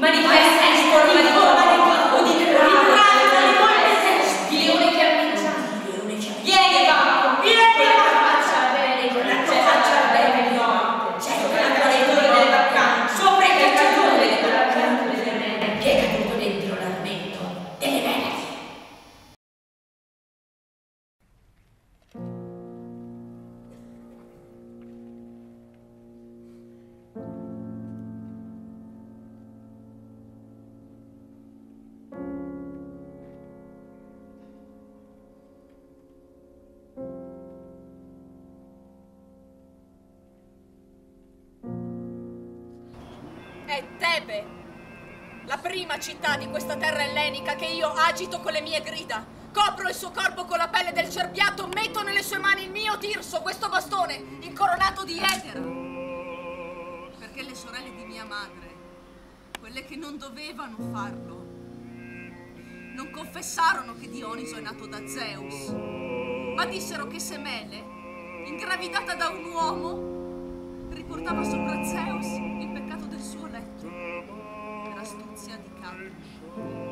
È Tebe, la prima città di questa terra ellenica che io agito con le mie grida. Copro il suo corpo con la pelle del cerbiato, metto nelle sue mani il mio tirso, questo bastone, incoronato di Etera. Perché le sorelle di mia madre, quelle che non dovevano farlo, non confessarono che Dioniso è nato da Zeus, ma dissero che Semele, ingravidata da un uomo, riportava sopra Zeus il peccato del suo letto, per astuzia di capo.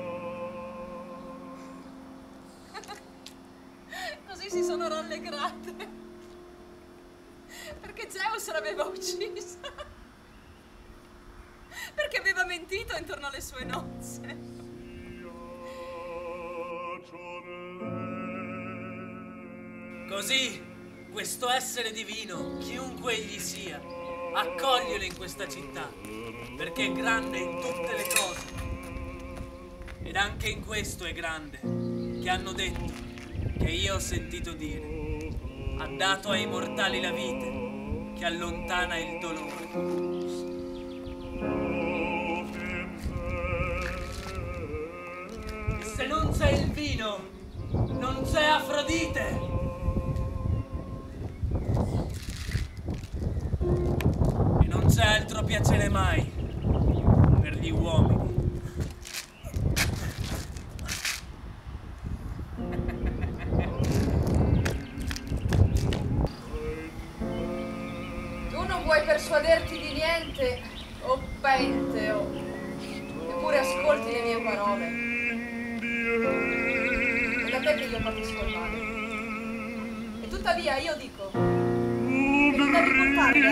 Così si sono rallegrate, perché Zeus l'aveva uccisa, perché aveva mentito intorno alle sue nozze. Così questo essere divino, chiunque egli sia, accoglielo in questa città, perché è grande in tutte le cose. Ed anche in questo è grande, che hanno detto, che io ho sentito dire, ha dato ai mortali la vite, che allontana il dolore. E se non c'è il vino, non c'è Afrodite. E non c'è altro piacere mai per gli uomini. Tu non vuoi persuaderti di niente, o Penteo, eppure ascolti le mie parole. È da te che io patisco il male. E tuttavia io dico che non devi portare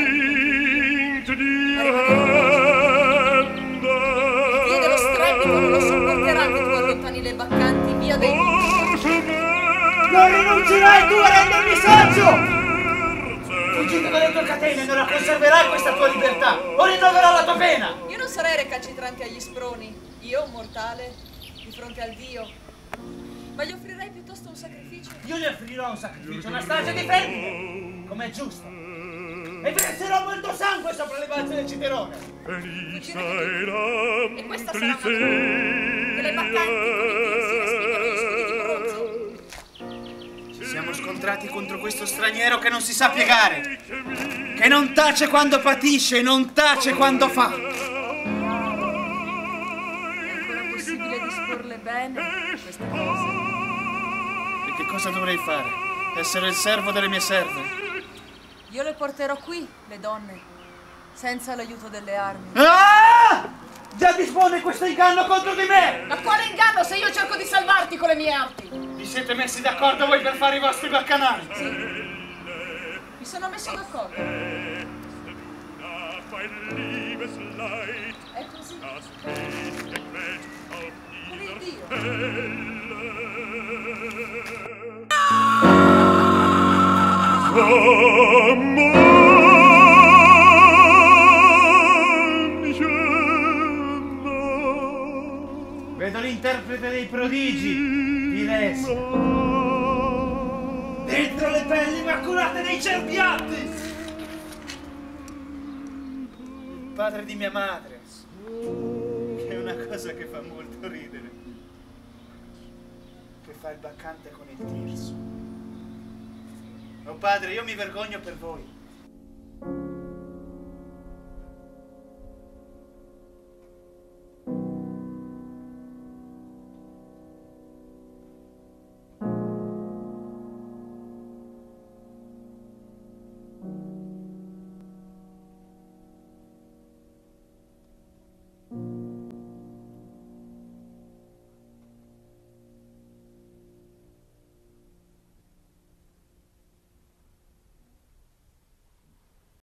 il Dio dello strepito non lo sopporterà che tu allontani le baccanti via dei nemici. Non rinuncerai tu a rendermi saggio! Fuggite dalle tue catene, non la conserverai questa tua libertà, o rinnoverò la tua pena! Io non sarei recalcitrante agli sproni, io, mortale, di fronte al Dio, ma gli offrirei piuttosto un sacrificio. Io gli offrirò un sacrificio, una strage di femmine, come è giusto. E verserò molto sangue sopra le balze del Citerone. E questa sarà una prova che le baccanti con i si respirano gli scudi di bronzo. Ci siamo scontrati contro questo straniero che non si sa piegare, che non tace quando patisce, non tace quando fa. È ancora possibile disporle bene queste cose. E che cosa dovrei fare? Essere il servo delle mie serve? Io le porterò qui, le donne, senza l'aiuto delle armi. Ah! Già dispone questo inganno contro di me! Ma quale inganno se io cerco di salvarti con le mie arti? Vi siete messi d'accordo voi per fare i vostri baccanali? Sì. Mi sono messo d'accordo. È così. Con il Dio. Vedo l'interprete dei prodigi, Ilesio. Dentro le pelli immacolate dei cerbiati! Il padre di mia madre, che è una cosa che fa molto ridere, che fa il baccante con il tirso. Oh padre, io mi vergogno per voi.